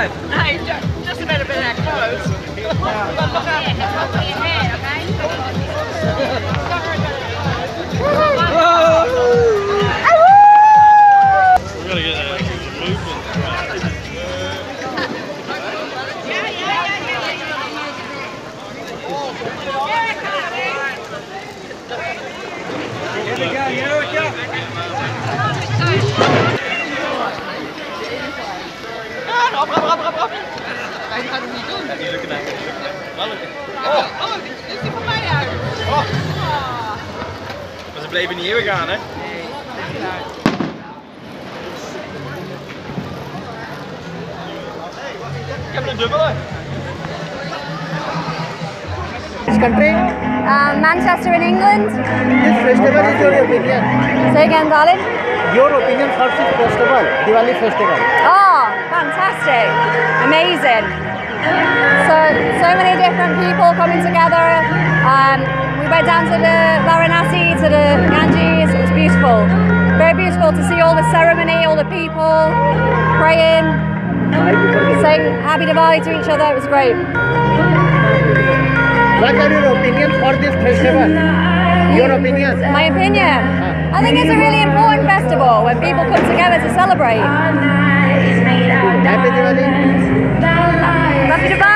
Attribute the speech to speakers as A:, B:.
A: No, just about a bit of clothes. But look out. Your hair,
B: We've got to get some movement.
C: Here we go, here we go.
A: Op. Hij gaat het niet doen.
B: Gaat niet lukken, nee. Wel lukken.
A: Oh, dit is die van mij uit.
B: Oh. Maar ze bleven niet eeuwig gaan, hè?
A: Nee, leg het uit.
B: Ik heb een dubbele.
C: Which country?
D: Manchester in England.
C: This festival is your opinion.
D: Say again, darling.
C: Your opinion for this festival, Diwali festival.
D: Oh, fantastic. Amazing. So many different people coming together. We went down to the Varanasi, to the Ganges. It was beautiful. Very beautiful to see all the ceremony, all the people praying, saying Happy Diwali to each other. It was great.
C: What are your opinions for this festival? Your opinion?
D: My opinion? I think it's a really important festival when people come together to celebrate.
C: Happy Diwali.
D: Happy Diwali!